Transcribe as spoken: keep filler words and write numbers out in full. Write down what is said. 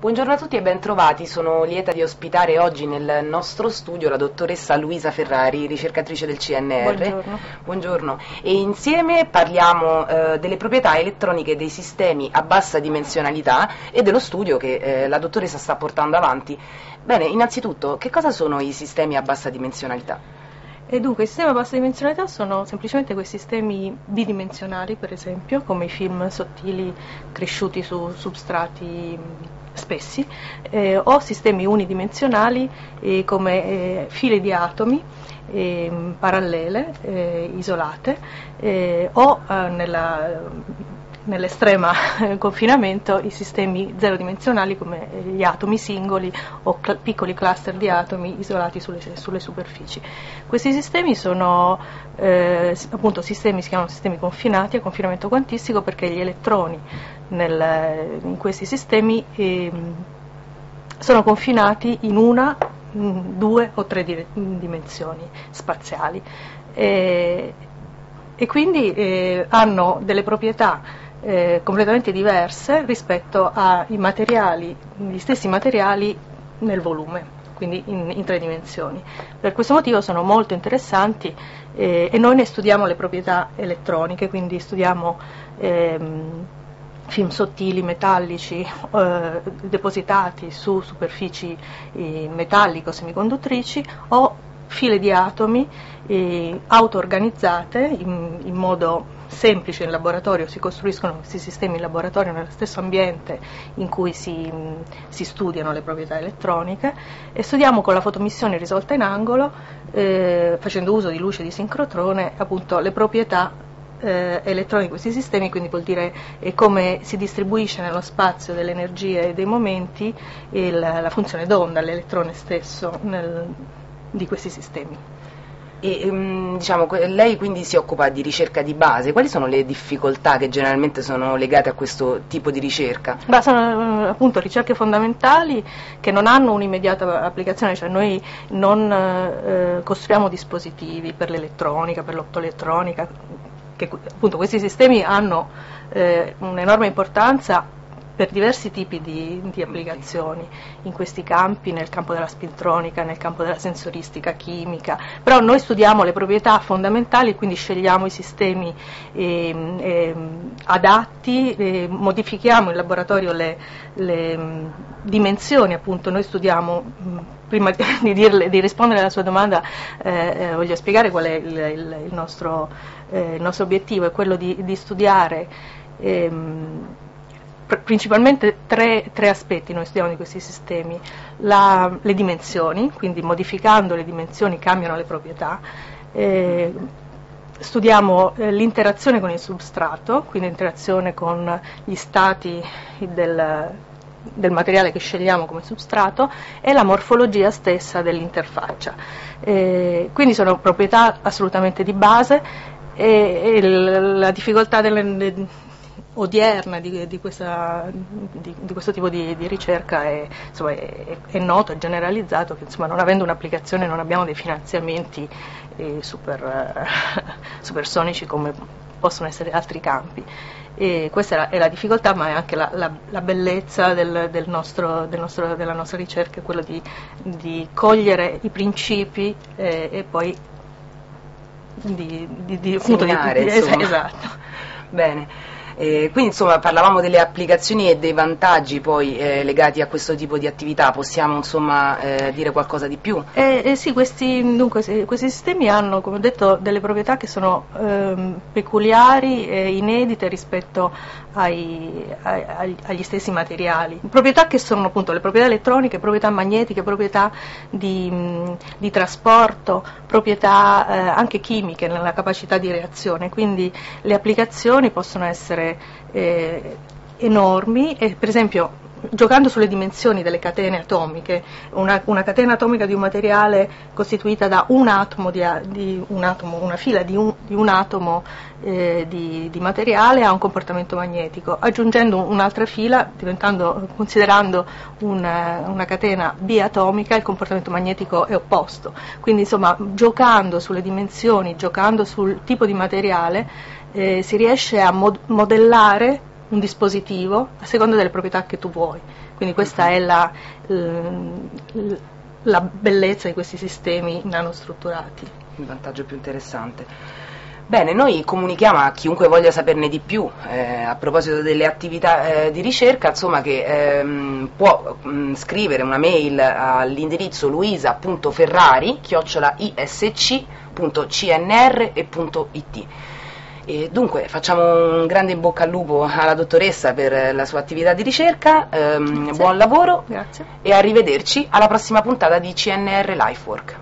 Buongiorno a tutti e ben trovati, sono lieta di ospitare oggi nel nostro studio la dottoressa Luisa Ferrari, ricercatrice del C N R. Buongiorno. Buongiorno. E insieme parliamo eh, delle proprietà elettroniche dei sistemi a bassa dimensionalità e dello studio che eh, la dottoressa sta portando avanti. Bene, innanzitutto, che cosa sono i sistemi a bassa dimensionalità? E dunque, i sistemi a bassa dimensionalità sono semplicemente quei sistemi bidimensionali, per esempio, come i film sottili cresciuti su substrati spessi, eh, o sistemi unidimensionali eh, come eh, file di atomi eh, parallele, eh, isolate, eh, o eh, nella nell'estrema confinamento i sistemi zero dimensionali come gli atomi singoli o cl- piccoli cluster di atomi isolati sulle, sulle superfici. Questi sistemi sono eh, appunto sistemi, si chiamano sistemi confinati a confinamento quantistico perché gli elettroni nel, in questi sistemi eh, sono confinati in una, due o tre di- dimensioni spaziali e, e quindi eh, hanno delle proprietà Eh, completamente diverse rispetto ai materiali, gli stessi materiali nel volume, quindi in, in tre dimensioni. Per questo motivo sono molto interessanti eh, e noi ne studiamo le proprietà elettroniche, quindi studiamo ehm, film sottili metallici eh, depositati su superfici eh, metalliche semiconduttrici o file di atomi eh, auto-organizzate in, in modo semplice in laboratorio. Si costruiscono questi sistemi in laboratorio nello stesso ambiente in cui si, si studiano le proprietà elettroniche e studiamo con la fotomissione risolta in angolo, eh, facendo uso di luce di sincrotrone, appunto le proprietà eh, elettroniche di questi sistemi, quindi vuol dire eh, come si distribuisce nello spazio delle energie e dei momenti il, la funzione d'onda, l'elettrone stesso nel, di questi sistemi. E um, diciamo, lei quindi si occupa di ricerca di base. Quali sono le difficoltà che generalmente sono legate a questo tipo di ricerca? Beh, sono appunto ricerche fondamentali che non hanno un'immediata applicazione, cioè noi non eh, costruiamo dispositivi per l'elettronica, per l'optoelettronica, che appunto questi sistemi hanno eh, un'enorme importanza per diversi tipi di, di applicazioni in questi campi, nel campo della spintronica, nel campo della sensoristica chimica, però noi studiamo le proprietà fondamentali, quindi scegliamo i sistemi eh, eh, adatti, eh, modifichiamo in laboratorio le, le mh, dimensioni, appunto noi studiamo, mh, prima di, dirle, di rispondere alla sua domanda eh, eh, voglio spiegare qual è il, il, il, nostro, eh, il nostro obiettivo, è quello di, di studiare ehm, principalmente tre, tre aspetti noi studiamo di questi sistemi: la, le dimensioni, quindi modificando le dimensioni cambiano le proprietà, eh, studiamo eh, l'interazione con il substrato, quindi l'interazione con gli stati del, del materiale che scegliamo come substrato e la morfologia stessa dell'interfaccia. Eh, quindi sono proprietà assolutamente di base e, e la difficoltà delle odierna di, di, questa, di, di questo tipo di, di ricerca è, insomma, è, è noto, è generalizzato che insomma, non avendo un'applicazione non abbiamo dei finanziamenti eh, super, eh, supersonici come possono essere altri campi. E questa è la, è la difficoltà, ma è anche la, la, la bellezza del, del nostro, del nostro, della nostra ricerca, è quello di, di cogliere i principi eh, e poi di, di, di, appunto, di, Seminare, di, insomma. Esatto. Bene. Eh, quindi insomma parlavamo delle applicazioni e dei vantaggi poi eh, legati a questo tipo di attività, possiamo insomma eh, dire qualcosa di più? Eh, eh sì, questi, dunque, questi sistemi hanno, come ho detto, delle proprietà che sono ehm, peculiari e inedite rispetto ai, ai, agli stessi materiali, proprietà che sono appunto le proprietà elettroniche, proprietà magnetiche, proprietà di, mh, di trasporto, proprietà eh, anche chimiche nella capacità di reazione, quindi le applicazioni possono essere Eh, enormi e per esempio giocando sulle dimensioni delle catene atomiche, una, una catena atomica di un materiale costituita da un atomo, di, di un atomo una fila di un, di un atomo eh, di, di materiale ha un comportamento magnetico, aggiungendo un'altra fila, diventando, considerando una, una catena biatomica, il comportamento magnetico è opposto, quindi insomma giocando sulle dimensioni, giocando sul tipo di materiale Eh, si riesce a mod- modellare un dispositivo a seconda delle proprietà che tu vuoi. Quindi questa è la, la bellezza di questi sistemi nanostrutturati. Il vantaggio più interessante. Bene, noi comunichiamo a chiunque voglia saperne di più eh, a proposito delle attività eh, di ricerca, insomma, che ehm, può mh, scrivere una mail all'indirizzo luisa punto ferrari chiocciola isc punto c n r e punto i t. E dunque facciamo un grande in bocca al lupo alla dottoressa per la sua attività di ricerca, ehm, buon lavoro. Grazie. E arrivederci alla prossima puntata di C N R Lifework.